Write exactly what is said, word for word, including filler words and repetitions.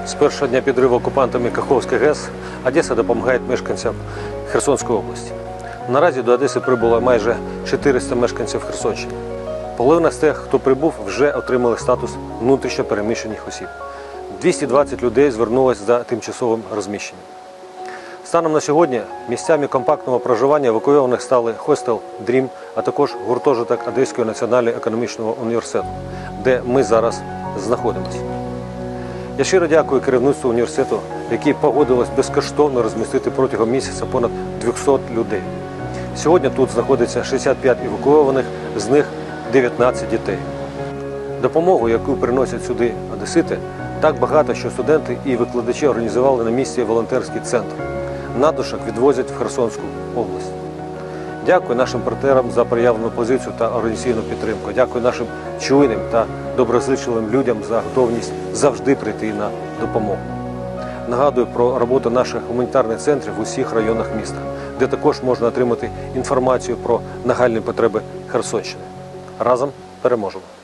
З першого дня підриву окупантами Каховської ГЕС Одеса допомагає мешканцям Херсонської області. Наразі до Одеси прибуло майже чотириста мешканців Херсонщини. Половина з тих, хто прибув, вже отримали статус внутрішньо переміщених осіб. двісті двадцять людей звернулось за тимчасовим розміщенням. Станом на сьогодні місцями компактного проживання евакуйованих стали хостел «Дрім», а також гуртожиток Одеського національного економічного університету, де ми зараз знаходимося. Я щиро дякую керівництву університету, яке погодилось безкоштовно розмістити протягом місяця понад двісті людей. Сьогодні тут знаходиться шістдесят п'ять евакуйованих, з них дев'ятнадцять дітей. Допомогу, яку приносять сюди одесити, так багато, що студенти і викладачі організували на місці волонтерський центр. Надушок відвозять в Херсонську область. Дякую нашим партнерам за проявлену позицію та організаційну підтримку. Дякую нашим чуйним та доброзичливим людям за готовність завжди прийти на допомогу. Нагадую про роботу наших гуманітарних центрів в усіх районах міста, де також можна отримати інформацію про нагальні потреби Херсонщини. Разом переможемо!